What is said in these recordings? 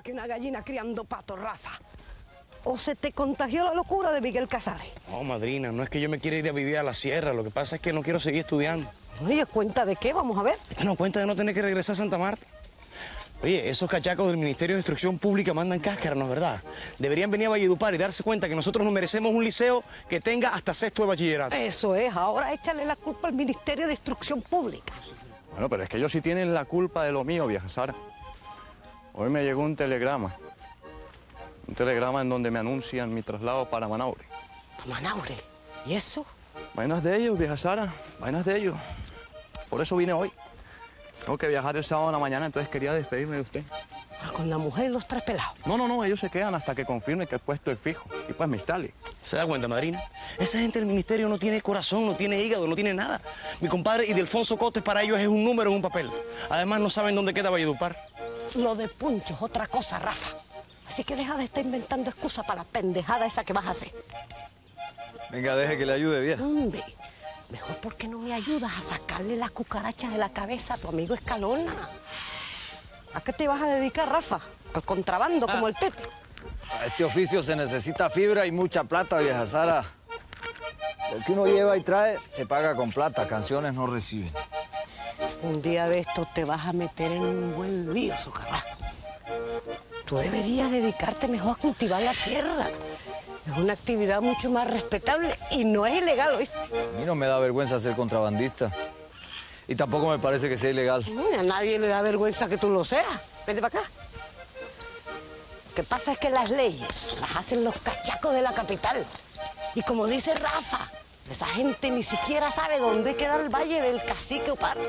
que una gallina criando patos, Rafa. ¿O se te contagió la locura de Miguel Casares? No, madrina, no es que yo me quiera ir a vivir a la sierra. Lo que pasa es que no quiero seguir estudiando. Oye, ¿cuenta de qué? Vamos a ver. Bueno, cuenta de no tener que regresar a Santa Marta. Oye, esos cachacos del Ministerio de Instrucción Pública mandan cáscara, ¿no es verdad? Deberían venir a Valledupar y darse cuenta que nosotros nos merecemos un liceo que tenga hasta sexto de bachillerato. Eso es, ahora échale la culpa al Ministerio de Instrucción Pública. Bueno, pero es que ellos sí tienen la culpa de lo mío, vieja Sara. Hoy me llegó un telegrama. Un telegrama en donde me anuncian mi traslado para Manaure. ¿Manaure? ¿Y eso? Vainas de ellos, vieja Sara. Vainas de ellos. Por eso vine hoy. Tengo que viajar el sábado en la mañana, entonces quería despedirme de usted. ¿Con la mujer y los tres pelados? No, ellos se quedan hasta que confirmen que el puesto es fijo. Y pues me instale. ¿Se da cuenta, madrina? Esa gente del ministerio no tiene corazón, no tiene hígado, no tiene nada. Mi compadre Ildefonso Cotes para ellos es un número en un papel. Además, no saben dónde queda Valledupar. Lo de Puncho es otra cosa, Rafa. Así que deja de estar inventando excusas para la pendejada esa que vas a hacer. Venga, deje que le ayude, vieja. Hombre, mejor porque no me ayudas a sacarle las cucarachas de la cabeza a tu amigo Escalona. ¿A qué te vas a dedicar, Rafa? Al contrabando, como el Pepe. A este oficio se necesita fibra y mucha plata, vieja Sara. Lo que uno lleva y trae se paga con plata, canciones no reciben. Un día de estos te vas a meter en un buen lío, Socarrá. Tú deberías dedicarte mejor a cultivar la tierra. Es una actividad mucho más respetable y no es ilegal, ¿oíste? A mí no me da vergüenza ser contrabandista. Y tampoco me parece que sea ilegal. A nadie le da vergüenza que tú lo seas. Vete para acá. Lo que pasa es que las leyes las hacen los cachacos de la capital. Y como dice Rafa, esa gente ni siquiera sabe dónde queda el valle del Cacique Opar.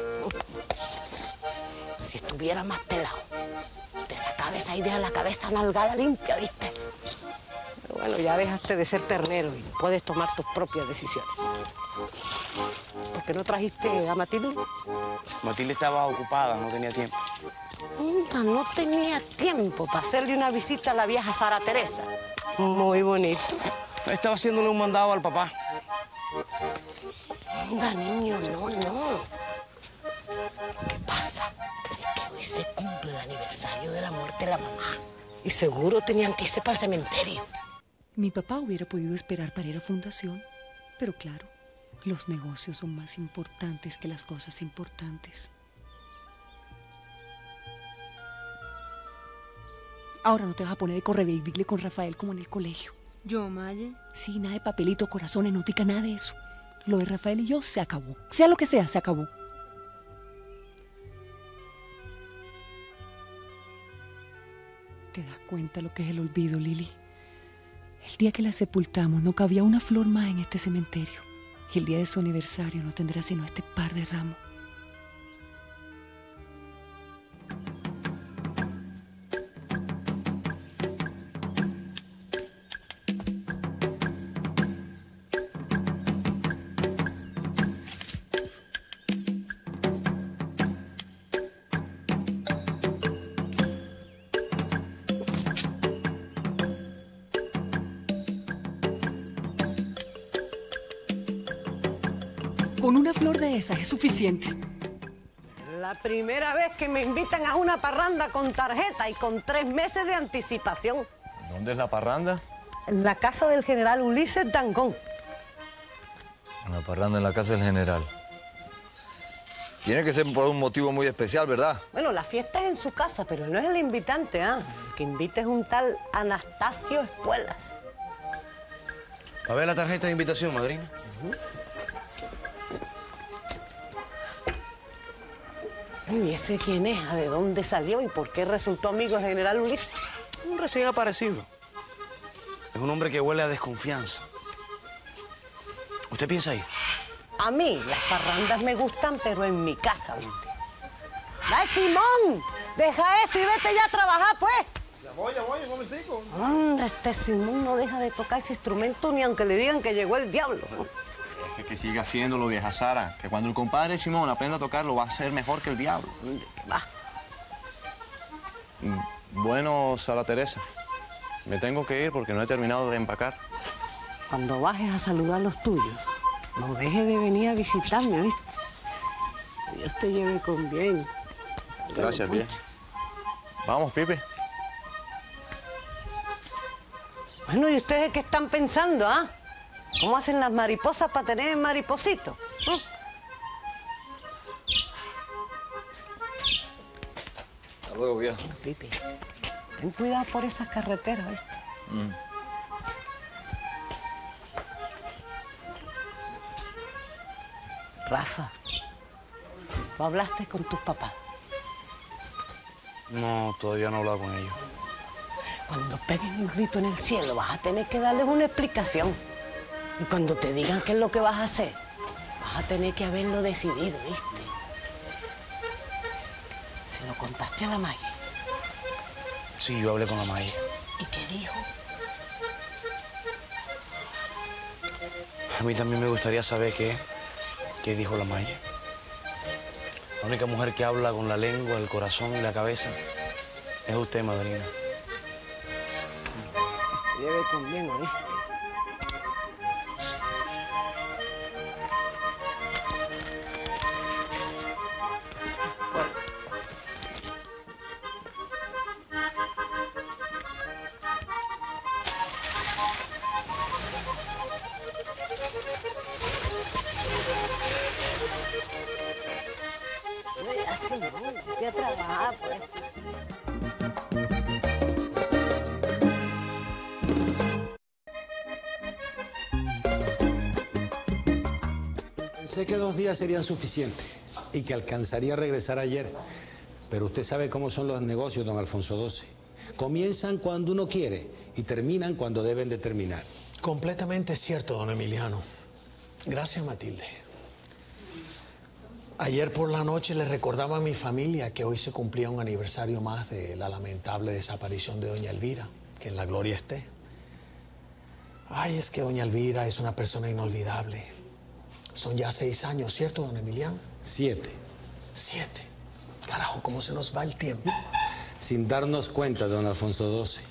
Si estuviera más pelado, te sacaba esa idea a la cabeza nalgada limpia, ¿viste? Pero bueno, ya dejaste de ser ternero y puedes tomar tus propias decisiones. ¿Por qué no trajiste a Matilde? Matilde estaba ocupada, no tenía tiempo. No tenía tiempo para hacerle una visita a la vieja Sara Teresa. Muy bonito. Estaba haciéndole un mandado al papá. Anda, niño, no. Lo que pasa es que hoy se cumple el aniversario de la muerte de la mamá. Y seguro tenían que irse para el cementerio. Mi papá hubiera podido esperar para ir a fundación, pero claro, los negocios son más importantes que las cosas importantes. Ahora no te vas a poner de correveidile con Rafael como en el colegio. ¿Yo, Maye? Sí, nada de papelito, corazones, nótica, nada de eso. Lo de Rafael y yo se acabó. Sea lo que sea, se acabó. ¿Te das cuenta lo que es el olvido, Lili? El día que la sepultamos no cabía una flor más en este cementerio. Y el día de su aniversario no tendrá sino este par de ramos. Con una flor de esas es suficiente. La primera vez que me invitan a una parranda con tarjeta y con 3 meses de anticipación. ¿Dónde es la parranda? En la casa del general Ulises Dangond. Una parranda en la casa del general. Tiene que ser por un motivo muy especial, ¿verdad? Bueno, la fiesta es en su casa, pero no es el invitante, ¿ah? El que invita es un tal Anastasio Espuelas. A ver la tarjeta de invitación, madrina. ¿Y ese quién es? ¿De dónde salió? ¿Y por qué resultó amigo del general Ulises? Un recién aparecido. Es un hombre que huele a desconfianza. ¿Usted piensa ir? A mí las parrandas me gustan, pero en mi casa, ¿viste? ¡Ay, Simón! Deja eso y vete ya a trabajar, pues. Ya voy, un momentico. Anda, este Simón no deja de tocar ese instrumento ni aunque le digan que llegó el diablo, ¿no? Es que siga haciéndolo, vieja Sara. Que cuando el compadre Simón aprenda a tocarlo va a ser mejor que el diablo. Va. Bueno, Sara Teresa, me tengo que ir porque no he terminado de empacar. Cuando bajes a saludar a los tuyos, no dejes de venir a visitarme, ¿viste? Que Dios te lleve con bien. Gracias, vieja. Vamos, Pipe. Bueno, ¿y ustedes qué están pensando, ah? ¿Cómo hacen las mariposas para tener maripositos? Hasta luego, viejo. Pipi, ten cuidado por esas carreteras, ¿viste? Rafa, ¿tú hablaste con tus papás? No, todavía no he hablado con ellos. Cuando peguen un grito en el cielo, vas a tener que darles una explicación. Y cuando te digan qué es lo que vas a hacer, vas a tener que haberlo decidido, ¿viste? Se lo contaste a la Maggie. Sí, yo hablé con la Maggie. ¿Y qué dijo? A mí también me gustaría saber qué dijo la Maggie. La única mujer que habla con la lengua, el corazón y la cabeza es usted, madrina. Lleve conmigo, ¿viste? Así no, vete a trabajar, pues. Pensé que 2 días serían suficientes y que alcanzaría a regresar ayer. Pero usted sabe cómo son los negocios, don Alfonso XII. Comienzan cuando uno quiere y terminan cuando deben de terminar. Completamente cierto, don Emiliano. Gracias, Matilde. Ayer por la noche le recordaba a mi familia que hoy se cumplía un aniversario más de la lamentable desaparición de doña Elvira, que en la gloria esté. Ay, es que doña Elvira es una persona inolvidable. Son ya 6 años, ¿cierto, don Emiliano? 7. 7. Carajo, ¿cómo se nos va el tiempo? Sin darnos cuenta, don Alfonso XII.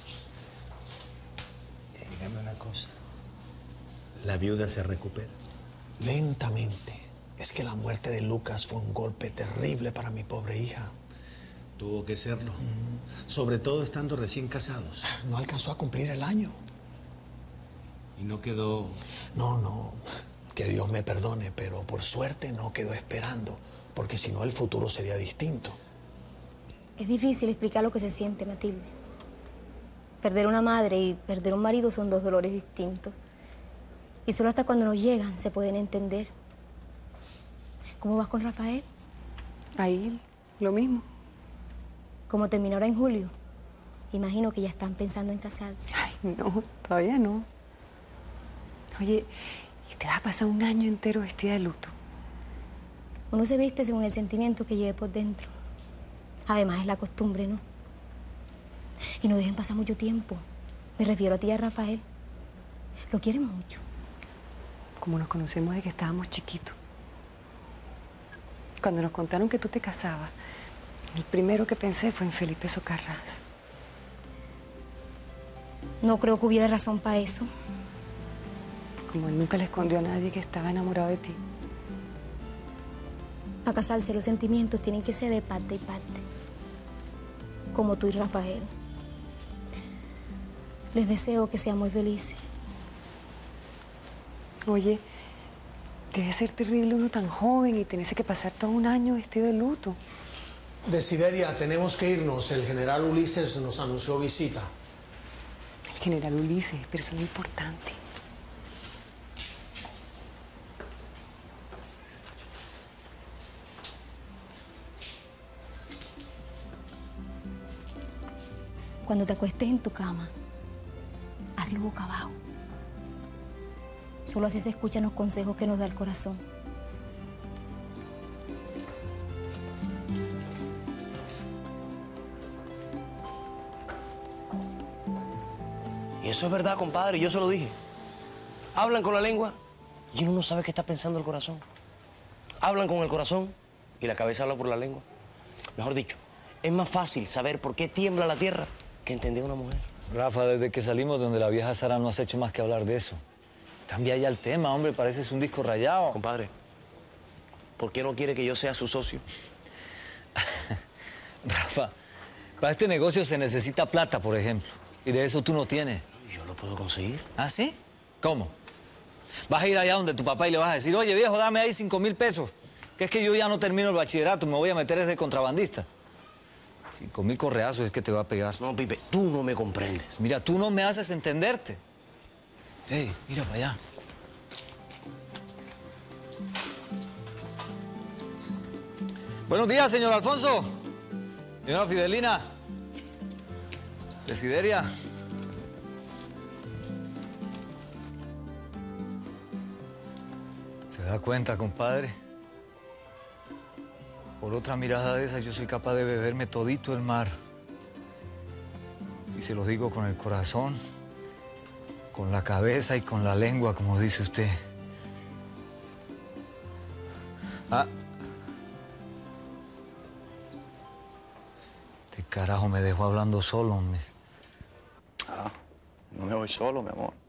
Dígame una cosa. ¿La viuda se recupera? Lentamente. Es que la muerte de Lucas fue un golpe terrible para mi pobre hija. Tuvo que serlo. Sobre todo estando recién casados. No alcanzó a cumplir el año. Y no quedó... No. Que Dios me perdone, pero por suerte no quedó esperando, porque si no el futuro sería distinto. Es difícil explicar lo que se siente, Matilde. Perder una madre y perder un marido son 2 dolores distintos. Y solo hasta cuando nos llegan se pueden entender. ¿Cómo vas con Rafael? Ahí, lo mismo. ¿Cómo terminó ahora en julio? Imagino que ya están pensando en casarse. Ay, no, todavía no. Oye, ¿y te vas a pasar un año entero vestida de luto? Uno se viste según el sentimiento que lleve por dentro. Además, es la costumbre, ¿no? Y no dejen pasar mucho tiempo. Me refiero a ti y a Rafael. Lo quieren mucho. Como nos conocemos desde que estábamos chiquitos. Cuando nos contaron que tú te casabas, el primero que pensé fue en Felipe Socarrás. No creo que hubiera razón para eso. Como él nunca le escondió a nadie que estaba enamorado de ti. Para casarse los sentimientos tienen que ser de parte y parte. Como tú y Rafael. Les deseo que sean muy felices. Oye, debe ser terrible uno tan joven y tenerse que pasar todo un año vestido de luto. Desideria, tenemos que irnos. El general Ulises nos anunció visita. El general Ulises, persona importante. Cuando te acuestes en tu cama, hazlo boca abajo. Solo así se escuchan los consejos que nos da el corazón. Y eso es verdad, compadre, yo se lo dije. Hablan con la lengua y uno no sabe qué está pensando el corazón. Hablan con el corazón y la cabeza habla por la lengua. Mejor dicho, es más fácil saber por qué tiembla la tierra que entender a una mujer. Rafa, desde que salimos de donde la vieja Sara no has hecho más que hablar de eso. Cambia ya el tema, hombre, pareces un disco rayado. Compadre, ¿por qué no quiere que yo sea su socio? Rafa, para este negocio se necesita plata, por ejemplo. Y de eso tú no tienes. Yo lo puedo conseguir. ¿Ah, sí? ¿Cómo? Vas a ir allá donde tu papá y le vas a decir, oye, viejo, dame ahí 5.000 pesos. Que es que yo ya no termino el bachillerato, me voy a meter desde contrabandista. 5.000 correazos es que te va a pegar. No, Pipe, tú no me comprendes. Mira, tú no me haces entenderte. Ey, mira para allá. Buenos días, señor Alfonso. Señora Fidelina. Desideria. ¿Se da cuenta, compadre? Por otra mirada de esa, yo soy capaz de beberme todito el mar. Y se lo digo con el corazón, con la cabeza y con la lengua, como dice usted. Ah. Este carajo me dejó hablando solo, hombre. Ah, no me voy solo, mi amor.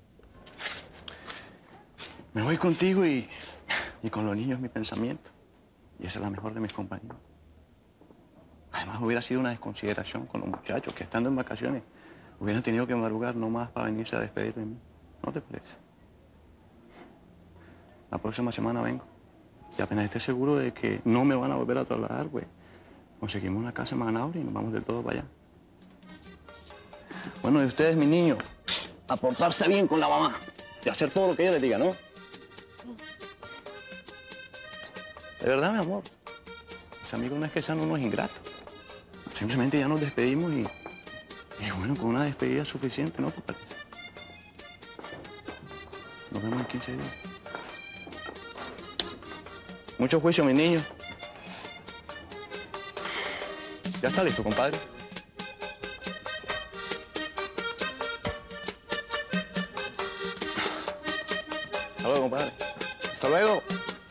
Me voy contigo y con los niños mi pensamiento. Y esa es la mejor de mis compañeros. Además, hubiera sido una desconsideración con los muchachos que estando en vacaciones hubieran tenido que madrugar nomás para venirse a despedir de mí. ¿No te parece? La próxima semana vengo. Y apenas esté seguro de que no me van a volver a trasladar, güey, conseguimos una casa en Manaure y nos vamos del todo para allá. Bueno, y ustedes, mis niños, a portarse bien con la mamá y hacer todo lo que ella les diga, ¿no? De verdad, mi amor. Mis amigos no es que sean unos ingratos. Simplemente ya nos despedimos y bueno, con una despedida es suficiente, ¿no? Nos vemos en 15 días. Mucho juicio, mis niños. ¿Ya está listo, compadre? Hasta luego, compadre. Hasta luego.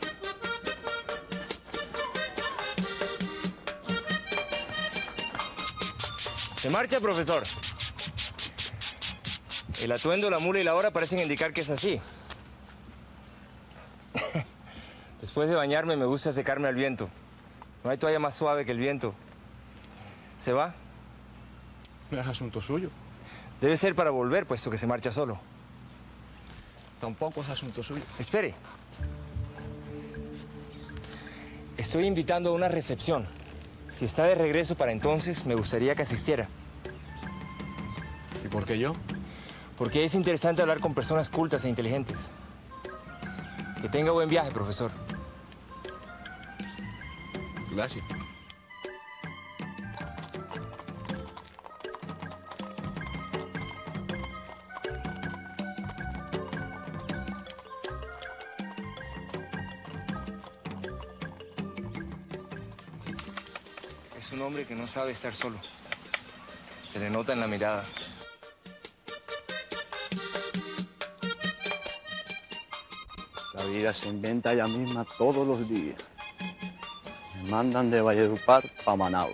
Se marcha, profesor. El atuendo, la mula y la hora parecen indicar que es así. Después de bañarme me gusta secarme al viento. No hay toalla más suave que el viento. ¿Se va? No es asunto suyo. Debe ser para volver, puesto que se marcha solo. Tampoco es asunto suyo. Espere. Estoy invitando a una recepción. Si está de regreso para entonces, me gustaría que asistiera. ¿Y por qué yo? Porque es interesante hablar con personas cultas e inteligentes. Que tenga buen viaje, profesor. Gracias. Es un hombre que no sabe estar solo. Se le nota en la mirada. La vida se inventa ella misma todos los días. Me mandan de Valledupar para Manaure.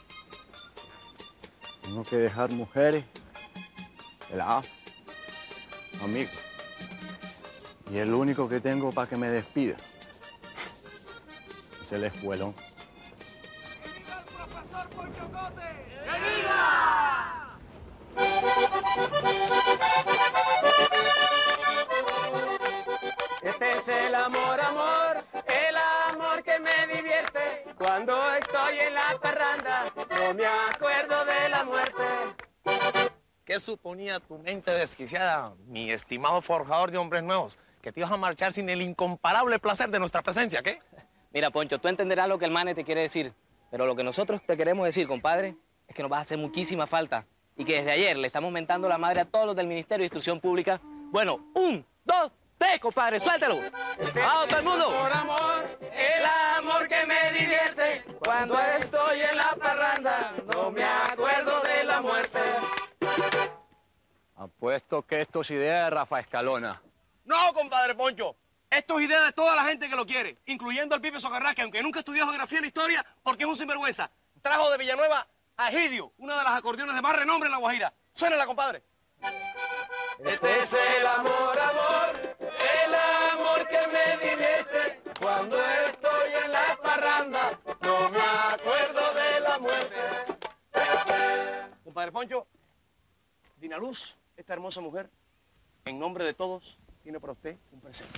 Tengo que dejar mujeres, peladas, amigos. Y el único que tengo para que me despida es el escuelón. Este es el amor, amor, el amor que me divierte. Cuando estoy en la parranda, no me acuerdo de la muerte. ¿Qué suponía tu mente desquiciada, mi estimado forjador de hombres nuevos? Que te ibas a marchar sin el incomparable placer de nuestra presencia, ¿qué? Mira, Poncho, tú entenderás lo que el mane te quiere decir, pero lo que nosotros te queremos decir, compadre, es que nos vas a hacer muchísima falta y que desde ayer le estamos mentando la madre a todos los del Ministerio de Instrucción Pública. Bueno, 1, 2, 3, compadre, suéltalo. ¡Vamos, todo el mundo! Por amor, el amor que me divierte. Cuando estoy en la parranda, no me acuerdo de la muerte. Apuesto que esto es idea de Rafa Escalona. No, compadre Poncho. Esto es idea de toda la gente que lo quiere, incluyendo al Pipe Socarrás, que aunque nunca estudió geografía ni historia, porque es un sinvergüenza, trajo de Villanueva a Egidio, una de las acordeones de más renombre en La Guajira. Suénela, compadre. Este es el amor, amor, el amor que me divierte. Cuando estoy en la parranda, no me acuerdo de la muerte. Compadre Poncho, Dinaluz esta hermosa mujer, en nombre de todos, tiene para usted un presente.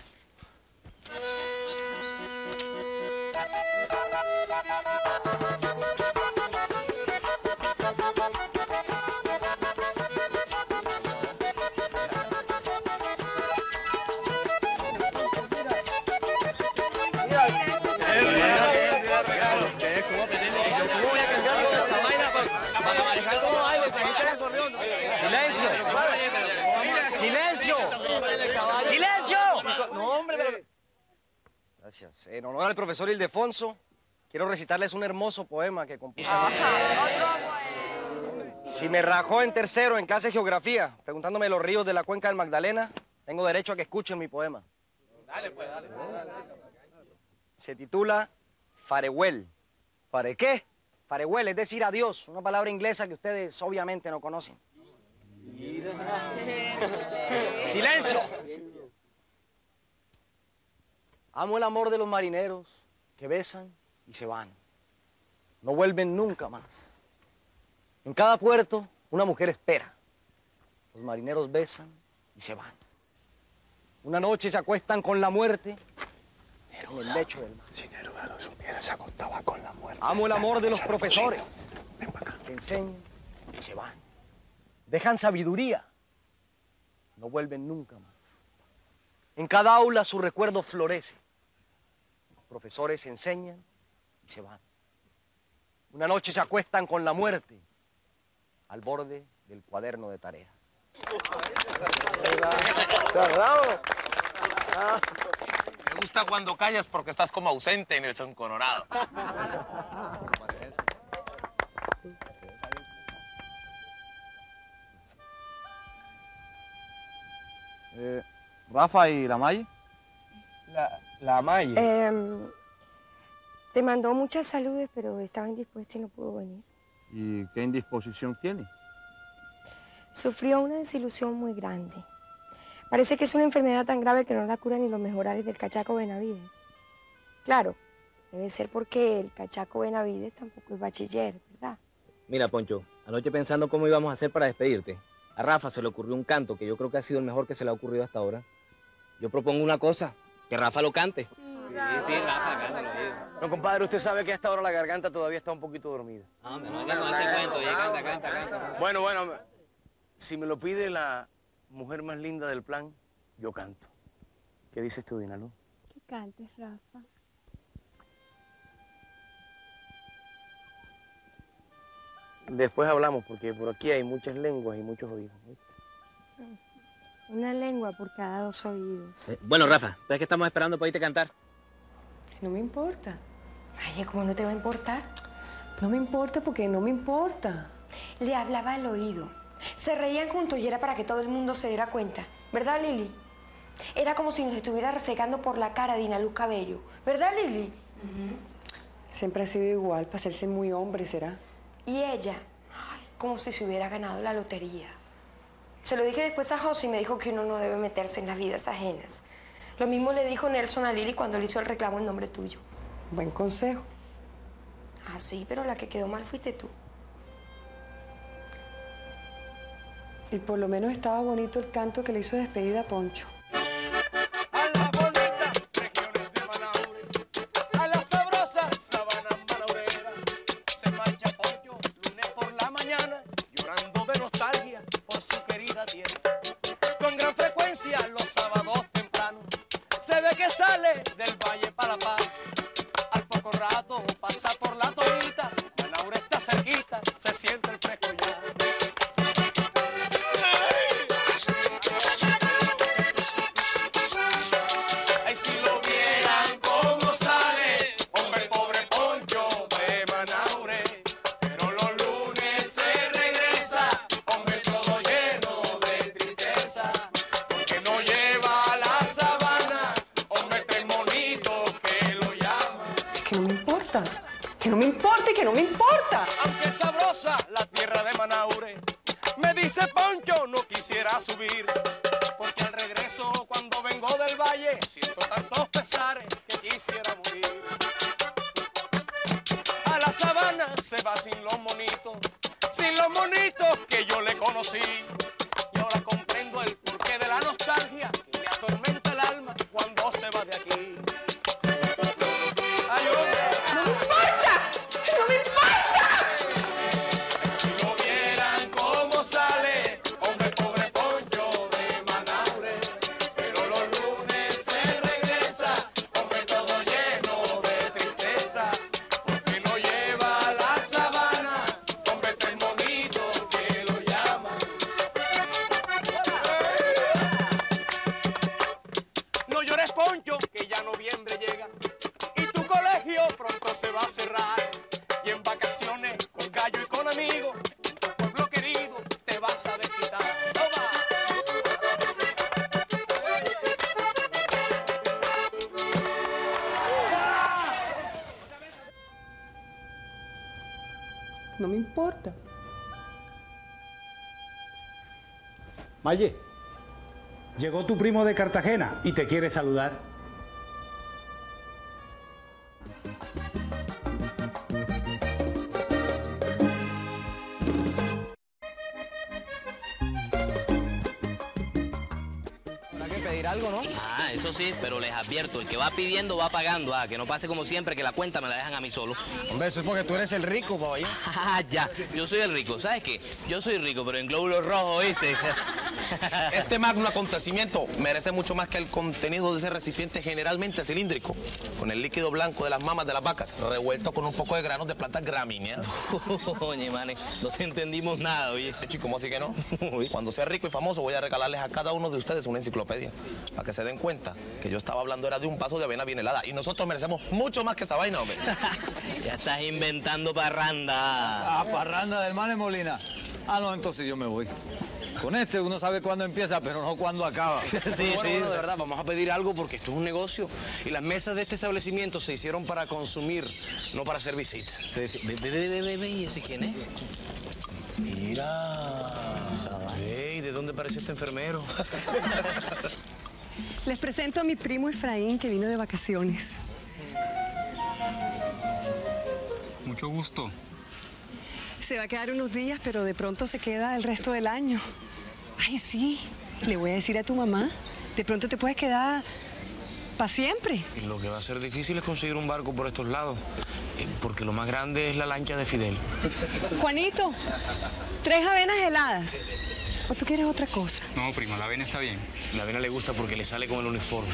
¡Silencio! ¡Silencio! ¡Silencio! No, hombre, pero... Gracias. En honor al profesor Ildefonso, quiero recitarles un hermoso poema que compuse. Si me rajó en tercero en clase de geografía, preguntándome los ríos de la cuenca del Magdalena, tengo derecho a que escuchen mi poema. Dale, pues, dale. Se titula Farewell. ¿Fare qué? Farewell, es decir, adiós, una palabra inglesa que ustedes obviamente no conocen. ¡Silencio! Amo el amor de los marineros que besan y se van. No vuelven nunca más. En cada puerto, una mujer espera. Los marineros besan y se van. Una noche se acuestan con la muerte en el lecho del mar. Si Neruda no supiera, se acostaba con la muerte. Amo el amor de los profesores que enseñan y se van. Dejan sabiduría. No vuelven nunca más. En cada aula su recuerdo florece. Los profesores enseñan y se van. Una noche se acuestan con la muerte al borde del cuaderno de tarea. Me gusta cuando callas porque estás como ausente en el son colorado. Rafa y la Maye. La Maye. Te mandó muchas saludes, pero estaba indispuesta y no pudo venir. ¿Y qué indisposición tiene? Sufrió una desilusión muy grande. Parece que es una enfermedad tan grave que no la cura ni los mejorales del cachaco Benavides. Claro, debe ser porque el cachaco Benavides tampoco es bachiller, ¿verdad? Mira, Poncho, anoche pensando cómo íbamos a hacer para despedirte, a Rafa se le ocurrió un canto que yo creo que ha sido el mejor que se le ha ocurrido hasta ahora. Yo propongo una cosa, que Rafa lo cante. Sí, Rafa, cántalo. No, compadre, usted sabe que a esta hora la garganta todavía está un poquito dormida. No, no venga con ese cuento, oye, canta. Bueno, si me lo pide la mujer más linda del plan, yo canto. ¿Qué dices tú, Dinalú? Que cantes, Rafa. Después hablamos, porque por aquí hay muchas lenguas y muchos oídos. Una lengua por cada 2 oídos. Bueno, Rafa, ¿sabes qué estamos esperando para irte a cantar? No me importa. Ay, ¿cómo no te va a importar? No me importa porque no me importa. Le hablaba al oído. Se reían juntos y era para que todo el mundo se diera cuenta. ¿Verdad, Lili? Era como si nos estuviera refregando por la cara Dinalú Cabello. ¿Verdad, Lili? Siempre ha sido igual, para hacerse muy hombre, ¿será? Y ella, como si se hubiera ganado la lotería. Se lo dije después a José y me dijo que uno no debe meterse en las vidas ajenas. Lo mismo le dijo Nelson a Lili cuando le hizo el reclamo en nombre tuyo. Buen consejo. Ah, sí, pero la que quedó mal fuiste tú. Y por lo menos estaba bonito el canto que le hizo despedida a Poncho. A las sabrosas sabanas manaureras se marcha Poncho lunes por la mañana, llorando de nostalgia por su querida tierra. Con gran frecuencia los sábados temprano se ve que sale del Valle para La Paz. Al poco rato pasa por la Tomita, Manaure está cerquita, se siente el fresco ya. Que no me importa y que no me importa. Aunque es sabrosa la tierra de Manaure, me dice Poncho, no quisiera subir. Porque al regreso, cuando vengo del valle, siento tantos pesares que quisiera morir. A la sabana se va sin los monitos que yo le conocí. Y ahora poncho que ya noviembre llega y tu colegio pronto se va a cerrar. Y en vacaciones con gallo y con amigos, en tu pueblo querido te vas a desquitar. ¡Toma! No me importa. Maye, llegó tu primo de Cartagena y te quiere saludar. Habrá que pedir algo, ¿no? Ah, eso sí, pero les advierto, el que va pidiendo va pagando. Ah, que no pase como siempre, que la cuenta me la dejan a mí solo. Hombre, eso es porque tú eres el rico, papá. Ah, ya, yo soy el rico. ¿Sabes qué? Yo soy rico, pero en glóbulos rojos, ¿viste? Este magno acontecimiento merece mucho más que el contenido de ese recipiente generalmente cilíndrico, con el líquido blanco de las mamas de las vacas, revuelto con un poco de granos de plantas gramíneas. Oye, manes, no te entendimos nada, oye. ¿Y cómo así que no? Cuando sea rico y famoso voy a regalarles a cada uno de ustedes una enciclopedia, para que se den cuenta que yo estaba hablando era de un vaso de avena bien helada, y nosotros merecemos mucho más que esa vaina, hombre. Ya estás inventando parranda. Ah, parranda del Mane Molina. Ah, no, entonces yo me voy. Con este uno sabe cuándo empieza, pero no cuándo acaba. Sí, bueno, de verdad, vamos a pedir algo porque esto es un negocio y las mesas de este establecimiento se hicieron para consumir, no para hacer visitas. Ve, ¿y ese quién es? Mira. Ey, ¿de dónde apareció este enfermero? Les presento a mi primo Efraín, que vino de vacaciones. Mucho gusto. Se va a quedar unos días, pero de pronto se queda el resto del año. Ay, sí. Le voy a decir a tu mamá. De pronto te puedes quedar para siempre. Y lo que va a ser difícil es conseguir un barco por estos lados, porque lo más grande es la lancha de Fidel. Juanito, 3 avenas heladas. ¿O tú quieres otra cosa? No, prima, la avena está bien. La avena le gusta porque le sale con el uniforme.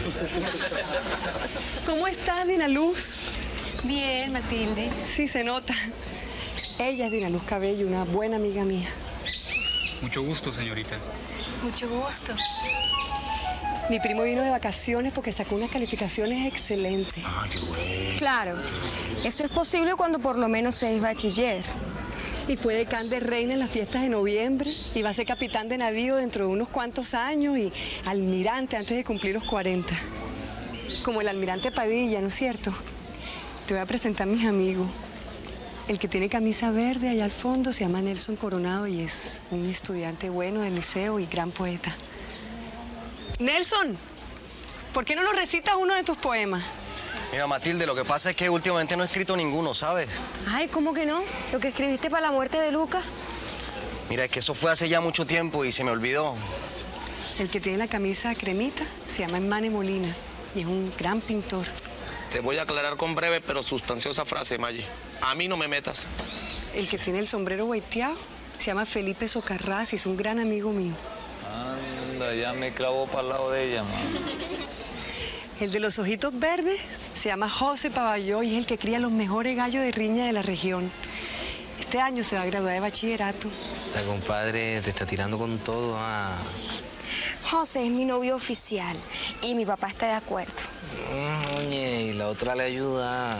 ¿Cómo estás, Dina Luz? Bien, Matilde. Sí, se nota. Ella es Dina Luz Cabello, una buena amiga mía. Mucho gusto, señorita. Mucho gusto. Mi primo vino de vacaciones porque sacó unas calificaciones excelentes. Ah, qué bueno. Claro, eso es posible cuando por lo menos es bachiller. Y fue decán de reina en las fiestas de noviembre. Y va a ser capitán de navío dentro de unos cuantos años y almirante antes de cumplir los 40. Como el almirante Padilla, ¿no es cierto? Te voy a presentar a mis amigos. El que tiene camisa verde allá al fondo se llama Nelson Coronado y es un estudiante bueno del liceo y gran poeta. Nelson, ¿por qué no nos recitas uno de tus poemas? Mira, Matilde, lo que pasa es que últimamente no he escrito ninguno, ¿sabes? Ay, ¿cómo que no? ¿Lo que escribiste para la muerte de Lucas? Mira, es que eso fue hace ya mucho tiempo y se me olvidó. El que tiene la camisa cremita se llama Mane Molina y es un gran pintor. Te voy a aclarar con breve pero sustanciosa frase, Maye. A mí no me metas. El que tiene el sombrero volteado se llama Felipe Socarrás y es un gran amigo mío. Anda, ya me clavó para el lado de ella, mamá. El de los ojitos verdes se llama José Paballó y es el que cría los mejores gallos de riña de la región. Este año se va a graduar de bachillerato. La compadre te está tirando con todo, ah. José es mi novio oficial y mi papá está de acuerdo. Oye, y la otra le ayuda.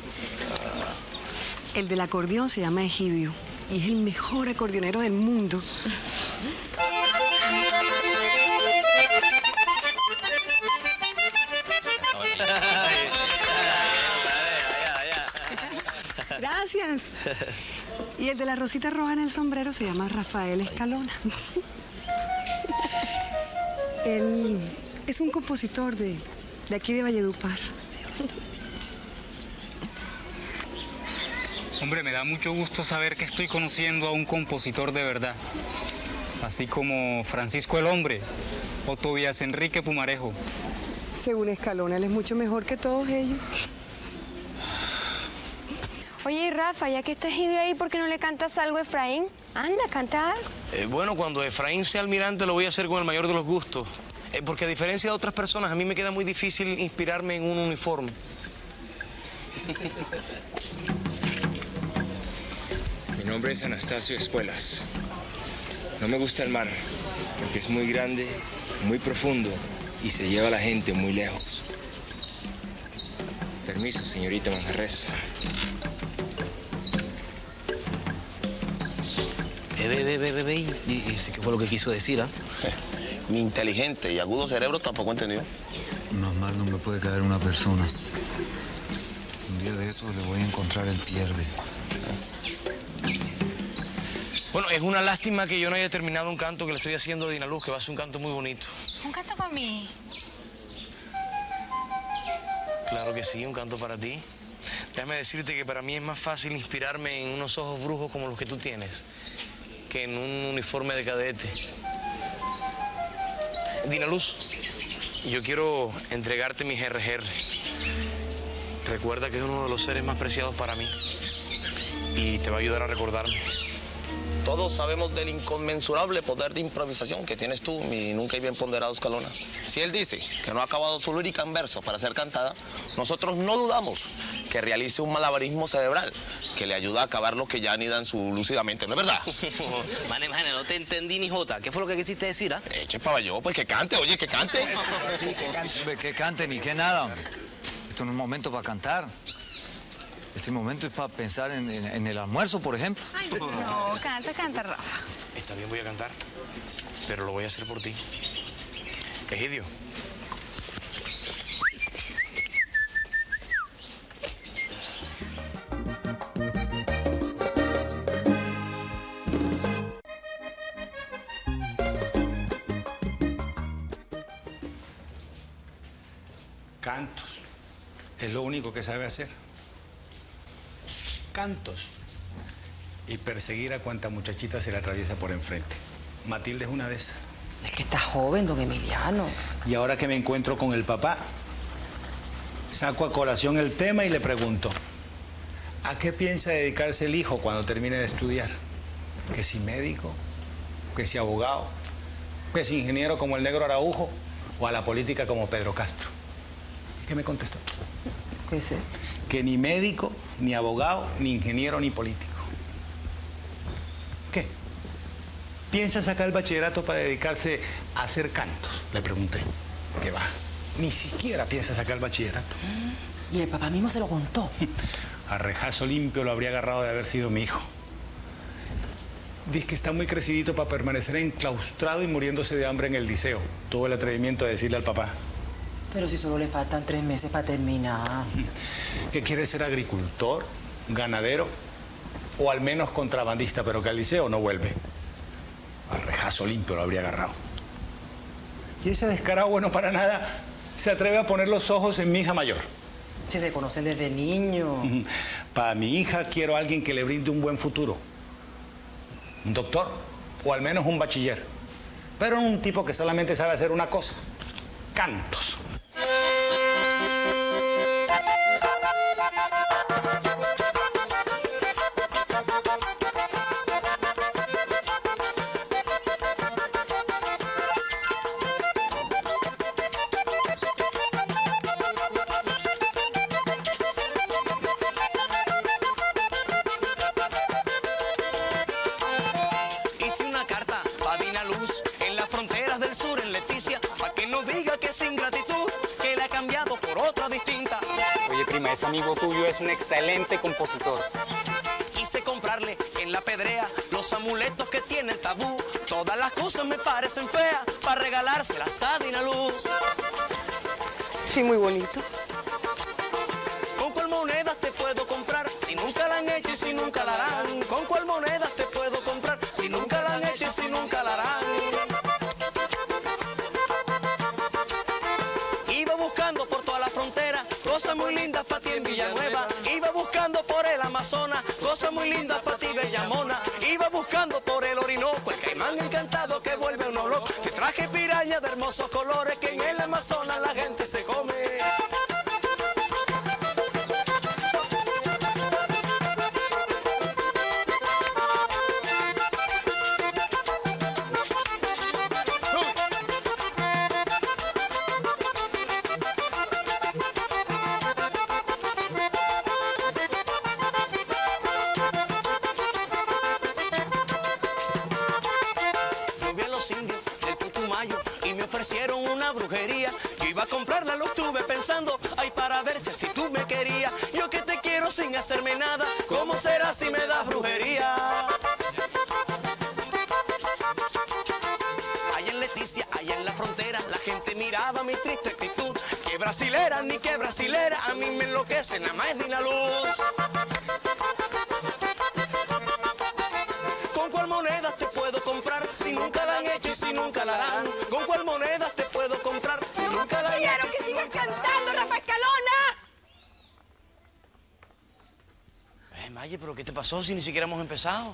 El del acordeón se llama Egidio y es el mejor acordeonero del mundo. Gracias. Y el de la rosita roja en el sombrero se llama Rafael Escalona. Él es un compositor de aquí de Valledupar. Hombre, me da mucho gusto saber que estoy conociendo a un compositor de verdad. Así como Francisco el Hombre o Tobías Enrique Pumarejo. Según Escalona, él es mucho mejor que todos ellos. Oye, Rafa, ya que estás ido ahí, ¿por qué no le cantas algo a Efraín? Anda, canta algo. Bueno, cuando Efraín sea almirante lo voy a hacer con el mayor de los gustos. Porque a diferencia de otras personas, a mí me queda muy difícil inspirarme en un uniforme. Mi nombre es Anastasio Espuelas. No me gusta el mar, porque es muy grande, muy profundo y se lleva a la gente muy lejos. Permiso, señorita Manjarres. ¿Y ese qué fue lo que quiso decir, ah? Mi inteligente y agudo cerebro tampoco entendió. Más mal no me puede caer una persona. Un día de estos le voy a encontrar el pierde. Bueno, es una lástima que yo no haya terminado un canto que le estoy haciendo a Dina Luz, que va a ser un canto muy bonito. ¿Un canto para mí? Claro que sí, un canto para ti. Déjame decirte que para mí es más fácil inspirarme en unos ojos brujos como los que tú tienes que en un uniforme de cadete. Dina Luz, yo quiero entregarte mi GRR. Recuerda que es uno de los seres más preciados para mí y te va a ayudar a recordarme. Todos sabemos del inconmensurable poder de improvisación que tienes tú, mi nunca y bien ponderado Escalona. Si él dice que no ha acabado su lírica en verso para ser cantada, nosotros no dudamos que realice un malabarismo cerebral que le ayuda a acabar lo que ya anidan su lúcidamente, ¿no es verdad? Mane, no te entendí ni jota. ¿Qué fue lo que quisiste decir, ah? Eche para yo, pues que cante, oye, que cante. Sí, que cante ni que nada. Esto no es momento para cantar. Este momento es para pensar en el almuerzo, por ejemplo. Ay, no, canta, Rafa. Está bien, voy a cantar, pero lo voy a hacer por ti. Egidio. Cantos. Es lo único que sabe hacer. Cantos. Y perseguir a cuanta muchachita se le atraviesa por enfrente. Matilde es una de esas. Es que está joven, don Emiliano. Y ahora que me encuentro con el papá, saco a colación el tema y le pregunto, ¿a qué piensa dedicarse el hijo cuando termine de estudiar? ¿Que si médico? ¿Que si abogado? ¿Que si ingeniero como el negro Araujo? ¿O a la política como Pedro Castro? ¿Y qué me contestó? ¿Qué sé? Que ni médico, ni abogado, ni ingeniero, ni político. ¿Qué? ¿Piensa sacar el bachillerato para dedicarse a hacer cantos? Le pregunté. ¿Qué va? Ni siquiera piensa sacar el bachillerato. Y el papá mismo se lo contó. A rejazo limpio lo habría agarrado de haber sido mi hijo. Dice que está muy crecidito para permanecer enclaustrado y muriéndose de hambre en el liceo. Tuvo el atrevimiento de decirle al papá. Pero si solo le faltan 3 meses para terminar. ¿Que quiere ser agricultor, ganadero o al menos contrabandista, pero que al liceo no vuelve? Al rejazo limpio lo habría agarrado. Y ese descarado bueno para nada se atreve a poner los ojos en mi hija mayor. Si se conocen desde niño. Para mi hija quiero a alguien que le brinde un buen futuro. Un doctor o al menos un bachiller. Pero un tipo que solamente sabe hacer una cosa. Cantos. Hice una carta a Dina Luz en las fronteras del sur, en Leticia, para que no diga que es ingratitud, que la ha cambiado por otra distinta. Oye, prima, ese amigo tuyo es un excelente compositor. Quise comprarle en la pedrea los amuletos que tiene el tabú. Todas las cosas me parecen feas para regalárselas a Dina Luz. Sí, muy bonito. ¿Con cuál moneda te puedo comprar si nunca la han hecho y si nunca la harán? ¿Con cuál moneda te puedo comprar si nunca la han hecho y si nunca la harán? Iba buscando por toda la frontera cosas muy lindas para ti en Villanueva. Iba buscando por el Amazonas cosas muy lindas para ti, Bellamona. Iba buscando por el Orinoco el caimán encantado que vuelve un olor. Te traje piraña de hermosos colores que en el Amazonas la gente se come. Yo vi a los indios del Putumayo y me ofrecieron una brujería. Yo iba a comprarla, lo estuve pensando, ay, para ver si así tú me querías. Yo que te quiero sin hacerme nada, ¿cómo será si me das brujería? Allá en Leticia, allá en la frontera, la gente miraba mi triste actitud. Que brasilera, ni que brasilera, a mí me enloquece, nada más ni la luz. ¿Con cuál moneda te puedo comprar si nunca la han hecho y si nunca la harán? ¿Con cuál moneda te puedo comprar si nunca la han hecho? ¡Quiero que sigas cantando, Rafa Escalona! Maye, ¿pero qué te pasó si ni siquiera hemos empezado?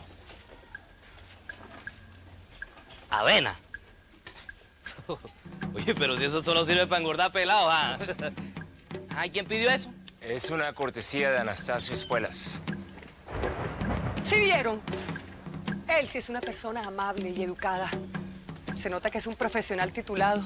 Avena. Oye, pero si eso solo sirve para engordar pelados, ¿ah? Ay, ¿quién pidió eso? Es una cortesía de Anastasio Espuelas. ¿Sí vieron? Él sí es una persona amable y educada. Se nota que es un profesional titulado.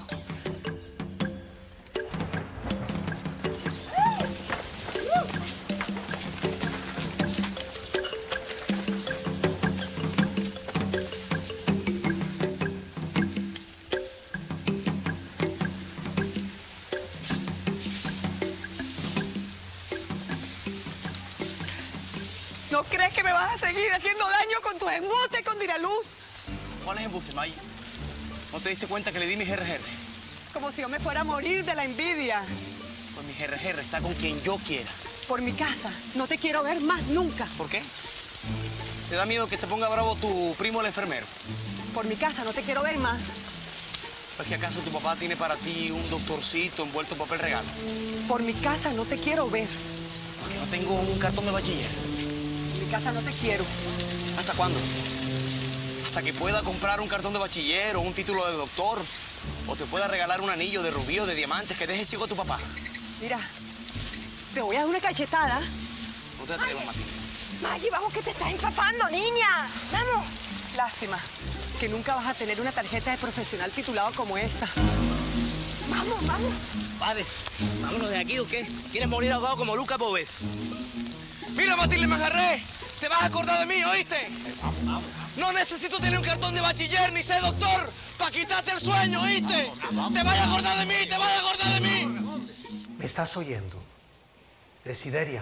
¿No crees que me vas a seguir haciendo daño con tus embustes con Diraluz? ¿Cuál es embuste, Maye? ¿No te diste cuenta que le di mi GRGR? Como si yo me fuera a morir de la envidia. Pues mi GRGR está con quien yo quiera. Por mi casa. No te quiero ver más nunca. ¿Por qué? ¿Te da miedo que se ponga bravo tu primo el enfermero? Por mi casa. No te quiero ver más. ¿Es que acaso tu papá tiene para ti un doctorcito envuelto en papel regalo? Por mi casa. No te quiero ver. Porque no tengo un cartón de bachiller. En mi casa no te quiero. ¿Hasta cuándo? Hasta que pueda comprar un cartón de bachiller o un título de doctor. O te pueda regalar un anillo de rubí o de diamantes que deje ciego a tu papá. Mira, te voy a dar una cachetada. No te atrevas, Matilde. Maggie, vamos que te estás empapando, niña. Vamos. Lástima que nunca vas a tener una tarjeta de profesional titulado como esta. Vamos, vamos. Padre, vámonos de aquí, ¿o qué? ¿Quieres morir ahogado como Lucas Pobes? Mira, Matilde, me agarré. Te vas a acordar de mí, ¿oíste? No necesito tener un cartón de bachiller ni ser doctor para quitarte el sueño, ¿oíste? Te vas a acordar de mí, te vas a acordar de mí. ¿Me estás oyendo? Desideria.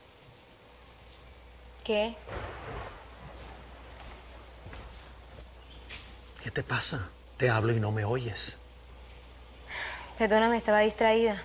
¿Qué? ¿Qué te pasa? Te hablo y no me oyes. Perdóname, estaba distraída.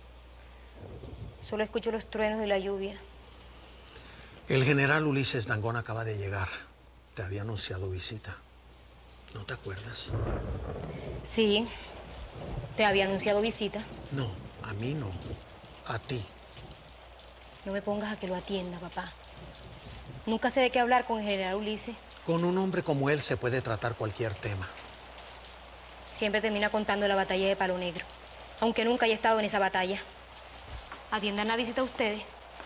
Solo escucho los truenos y la lluvia. El general Ulises Dangón acaba de llegar. Te había anunciado visita. ¿No te acuerdas? Sí, te había anunciado visita. No, a mí no. A ti. No me pongas a que lo atienda, papá. Nunca sé de qué hablar con el general Ulises. Con un hombre como él se puede tratar cualquier tema. Siempre termina contando la batalla de Palo Negro, aunque nunca haya estado en esa batalla. Atiendan la visita a ustedes.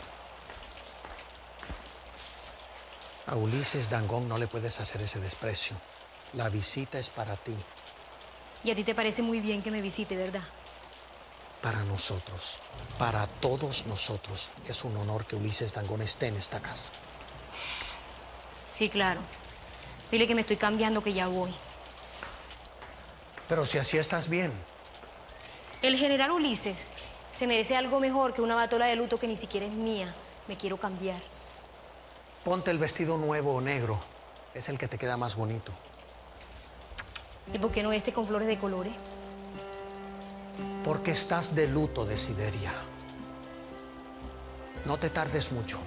A Ulises Dangón no le puedes hacer ese desprecio. La visita es para ti. Y a ti te parece muy bien que me visite, ¿verdad? Para nosotros, para todos nosotros, es un honor que Ulises Dangón esté en esta casa. Sí, claro. Dile que me estoy cambiando, que ya voy. Pero si así estás bien. El general Ulises se merece algo mejor que una batola de luto que ni siquiera es mía. Me quiero cambiar. Ponte el vestido nuevo o negro. Es el que te queda más bonito. ¿Y por qué no este con flores de colores? Porque estás de luto, Desideria. No te tardes mucho.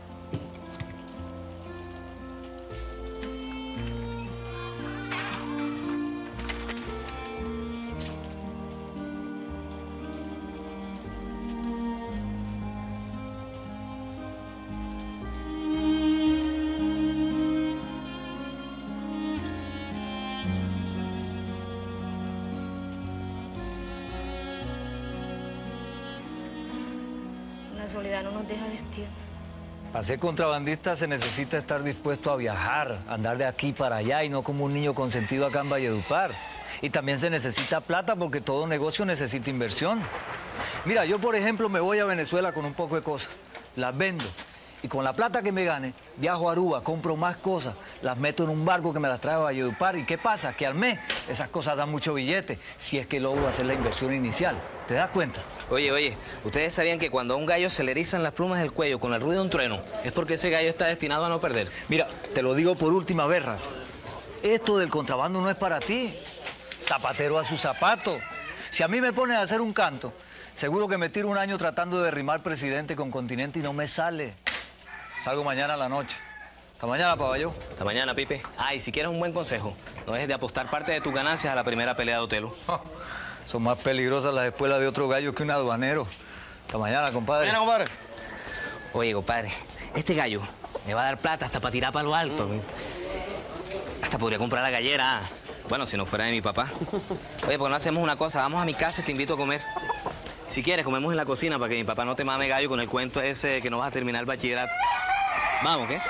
La soledad no nos deja vestir. Para ser contrabandista se necesita estar dispuesto a viajar, andar de aquí para allá y no como un niño consentido acá en Valledupar. Y también se necesita plata porque todo negocio necesita inversión. Mira, yo por ejemplo me voy a Venezuela con un poco de cosas, las vendo Y con la plata que me gane, viajo a Aruba, compro más cosas, las meto en un barco que me las trae a Valledupar. ¿Y qué pasa? Que al mes esas cosas dan mucho billete, si es que logro hacer la inversión inicial. ¿Te das cuenta? Oye, ¿ustedes sabían que cuando a un gallo se le erizan las plumas del cuello con el ruido de un trueno, es porque ese gallo está destinado a no perder? Mira, te lo digo por última vez, Rafa. Esto del contrabando no es para ti. Zapatero a su zapato. Si a mí me ponen a hacer un canto, seguro que me tiro un año tratando de rimar presidente con continente y no me sale. Salgo mañana a la noche. Hasta mañana, Paballó. Hasta mañana, Pipe. Ah, y si quieres un buen consejo, no dejes de apostar parte de tus ganancias a la primera pelea de Otelo. Son más peligrosas las espuelas de otro gallo que un aduanero. Hasta mañana, compadre. Mañana, compadre. Oye, compadre, este gallo me va a dar plata hasta para tirar para lo alto. Hasta podría comprar la gallera. Bueno, si no fuera de mi papá. Oye, pues no hacemos una cosa. Vamos a mi casa y te invito a comer. Si quieres, comemos en la cocina para que mi papá no te mame gallo con el cuento ese de que no vas a terminar el bachillerato. Vamos, ¿qué?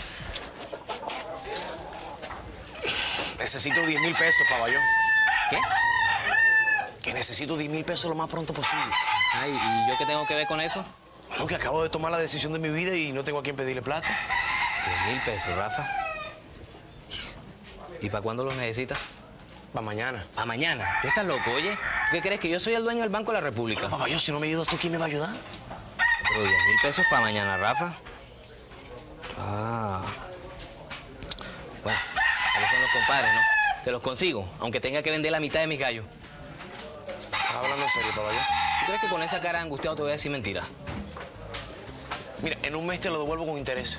Necesito 10.000 pesos, Paballón. ¿Qué? Que necesito 10.000 pesos lo más pronto posible. Ay, ¿y yo qué tengo que ver con eso? Bueno, que acabo de tomar la decisión de mi vida y no tengo a quién pedirle plata. 10.000 pesos, Rafa. ¿Y para cuándo los necesitas? Para mañana. ¿Para mañana? ¿Tú estás loco, oye? ¿Qué crees? ¿Que yo soy el dueño del Banco de la República? Pero, Paballón, si no me ayudas tú, ¿quién me va a ayudar? Pero 10.000 pesos para mañana, Rafa. Ah. Bueno, esos son los compadres, ¿no? Te los consigo, aunque tenga que vender la mitad de mis gallos. ¿Estás hablando en serio, Paballón? ¿Tú crees que con esa cara angustiado te voy a decir mentira? Mira, en un mes te lo devuelvo con interés.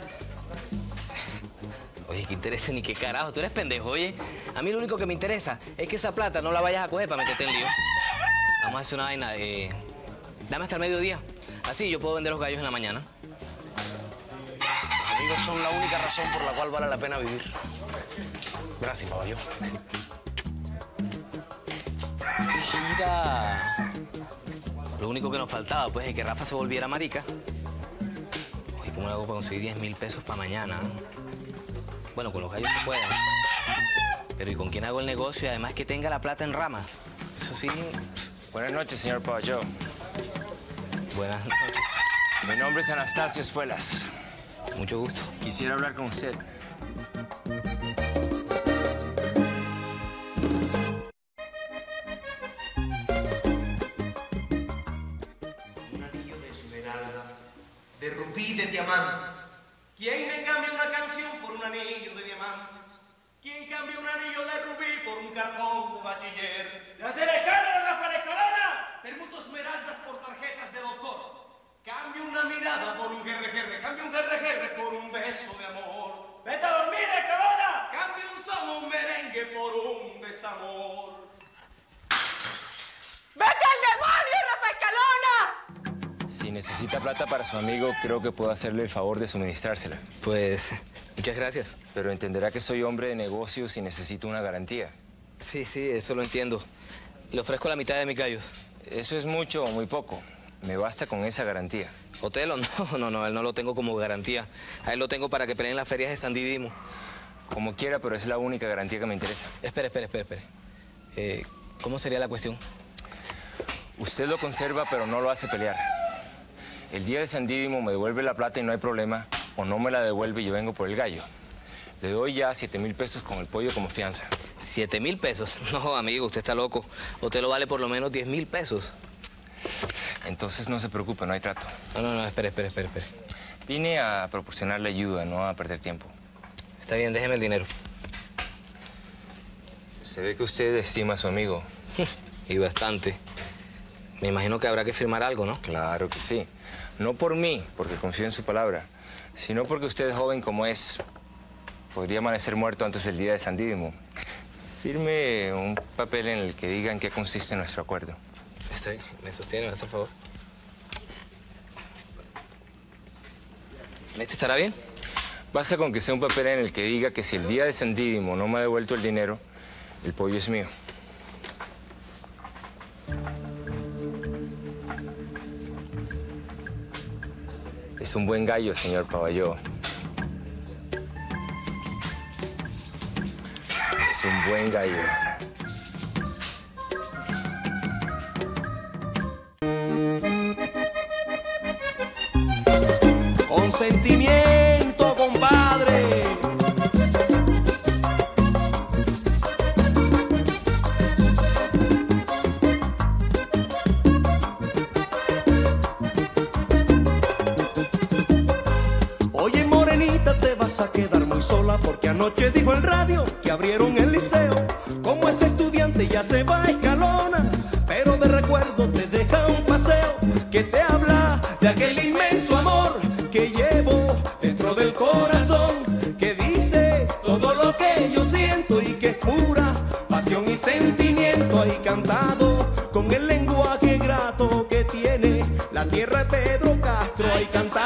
Oye, ¿qué interesa ni qué carajo? Tú eres pendejo, oye. A mí lo único que me interesa es que esa plata no la vayas a coger para meterte en lío. Vamos a hacer una vaina de... Dame hasta el mediodía. Así yo puedo vender los gallos en la mañana. Los amigos son la única razón por la cual vale la pena vivir. Gracias, Paballón. Mira. Lo único que nos faltaba, pues, es que Rafa se volviera marica. Oye, ¿cómo le hago para conseguir 10.000 pesos para mañana? Bueno, con los gallos se puede, ¿no? Pero ¿y con quién hago el negocio? Y además que tenga la plata en rama. Eso sí... Buenas noches, señor Paballó. Buenas noches. Mi nombre es Anastasio Espuelas. Mucho gusto. Quisiera hablar con usted. Un anillo de esmeralda, de rubí, de diamantes. ¿Quién me cambia una canción por un anillo de diamantes? ¿Quién cambia un anillo de rubí por un cartón de bachiller? ¡De hacer escándalo, Rafael Escalona! Permuto esmeraldas por tarjetas de doctor. Cambio una mirada por un GRGR, cambio un GRGR por un beso de amor. ¡Vete a dormir, Escalona! Cambio un son, un merengue por un desamor. ¡Vete al demonio, Rafael Escalona! Si necesita plata para su amigo, creo que puedo hacerle el favor de suministrársela. Pues, muchas gracias. Pero entenderá que soy hombre de negocios y necesito una garantía. Sí, eso lo entiendo. Le ofrezco la mitad de mis gallos. ¿Eso es mucho o muy poco? Me basta con esa garantía. Otelo, no, él no lo tengo como garantía. A él lo tengo para que peleen las ferias de San Didimo. Como quiera, pero es la única garantía que me interesa. Espere. ¿Cómo sería la cuestión? Usted lo conserva, pero no lo hace pelear. El día de San Didimo me devuelve la plata y no hay problema, o no me la devuelve y yo vengo por el gallo. Le doy ya 7.000 pesos con el pollo como fianza. ¿7.000 pesos? No, amigo, usted está loco. Otelo vale por lo menos 10.000 pesos. Entonces no se preocupe, no hay trato. No, espere. Vine a proporcionarle ayuda, no a perder tiempo. Está bien, déjeme el dinero. Se ve que usted estima a su amigo. Y bastante. Me imagino que habrá que firmar algo, ¿no? Claro que sí. No por mí, porque confío en su palabra, sino porque usted, joven como es, podría amanecer muerto antes del día de San Didimo. Firme un papel en el que diga en qué consiste nuestro acuerdo. Está bien, me sostiene, me hace el favor. ¿Este estará bien? Basta con que sea un papel en el que diga que si el día de San Didimo no me ha devuelto el dinero, el pollo es mío. Es un buen gallo, señor Paballó. Es un buen gallo. sentimiento, compadre. Oye, morenita, te vas a quedar muy sola porque anoche dijo el radio que abrieron el liceo. Como ese estudiante ya se va a Escalona, pero de recuerdo te deja un paseo que te habla de aquel inmenso amor que llevo dentro del corazón, que dice todo lo que yo siento y que es pura pasión y sentimiento. Ahí cantado con el lenguaje grato que tiene la tierra de Pedro Castro, ahí cantado